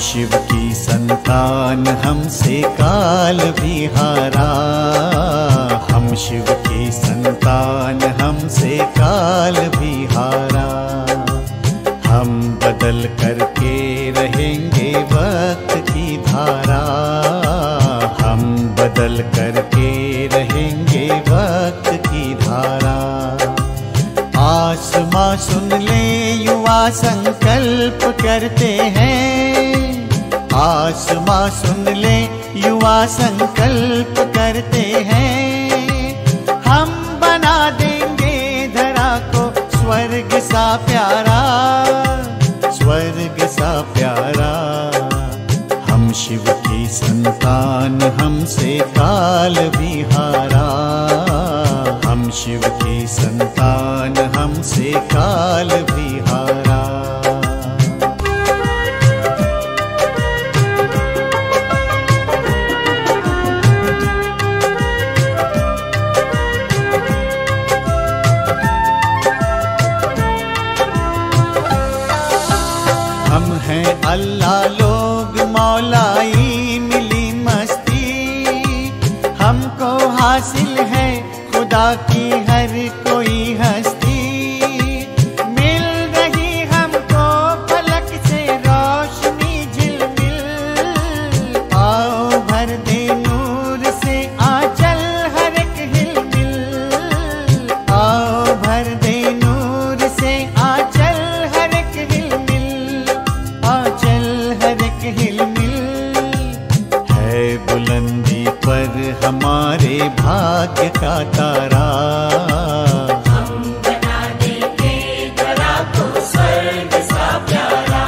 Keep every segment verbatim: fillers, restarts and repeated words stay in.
शिव की संतान हमसे काल भी हारा। हम शिव की संतान हमसे काल भी हारा। हम बदल करके रहेंगे वक्त की धारा। हम बदल करके रहेंगे वक्त की धारा। आसमां सुन ले युवा संकल्प करते हैं। आसमां सुन ले युवा संकल्प करते हैं। हम बना देंगे धरा को स्वर्ग सा प्यारा, स्वर्ग सा प्यारा। हम शिव की संतान हमसे काल भी हारा। हम शिव की संतान हमसे काल भी हारा। हम हैं अल्लाह लोग मौलाई मिली मस्ती। हमको हासिल है खुदा की हर कोई हस्ती। मिल रही हमको फलक से रोशनी झिलमिल। आओ भर दे नूर से आंचल हर एक हिलमिल। आओ भर दे नूर से आंचल हर एक हिलमिल। आंचल हर एक हिलमिल। है बुलंदी पर हमारे भाग्य का तारा। हम बना देंगे धरा को स्वर्ग सा प्यारा।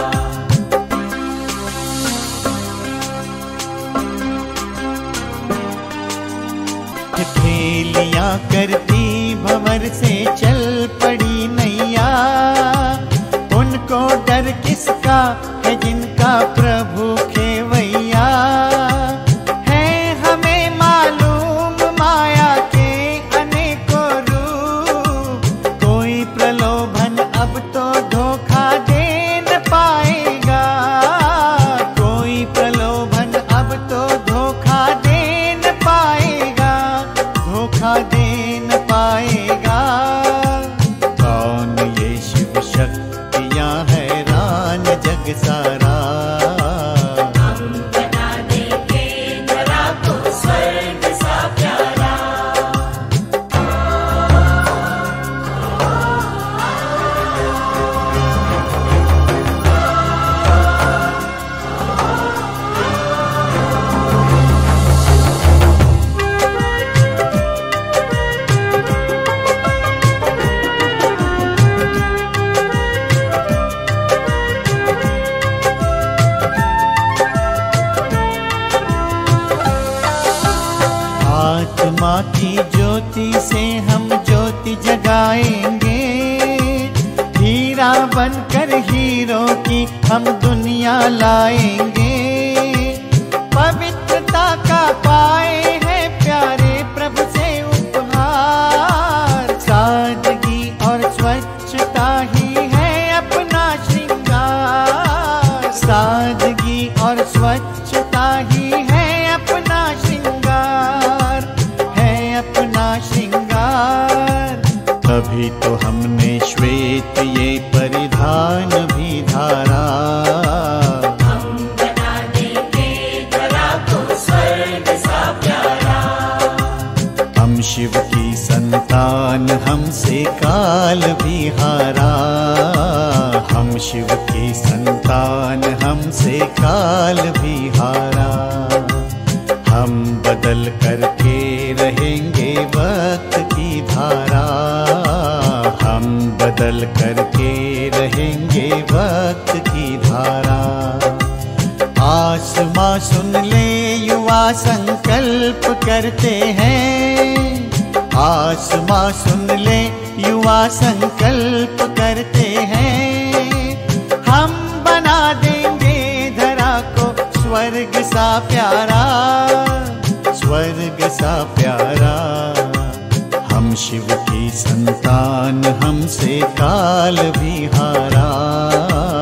खेलियां करती भंवर से चल पड़ी नैया। उनको डर किसका है जिनका प्रभु खेवैया। है हमें मालूम माया के अनेकों रूप। कोई प्रलोभन अब तो धोखा दे न पाएगा। कोई प्रलोभन अब तो धोखा दे न पाएगा। धोखा दे न पाएगा। कौन ये शिव शक्तियां हैरान जग सारा। हम बना देंगे धरा को स्वर्ग सा प्यारा। आत्मा की ज्योति से हम ज्योति जगाएंगे। हीरा बनकर हीरो की हम दुनिया लाएंगे। पवित्रता का पाए हैं प्यारे प्रभु से उपहार। सादगी और स्वच्छता ही है अपना श्रृंगार। सादगी और स्वच्छता ही है अपना श्रृंगार। है अपना श्रृंगार। तभी तो हमने श्वेत ये परिधान भी धारा। हम बना देंगे धरा को स्वर्ग सा प्यारा। हम शिव की संतान हमसे काल भी हारा। हम शिव की संतान हमसे काल भी हारा। हम बदल करके रहेंगे वक्त की धारा। हम बदल करके रहेंगे वक्त की धारा। आसमां सुन ले युवा संकल्प करते हैं। आसमां सुन ले युवा संकल्प करते हैं। हम बना देंगे धरा को स्वर्ग सा प्यारा। स्वर्ग सा प्यारा। हम शिव की संतान हमसे काल भी हारा।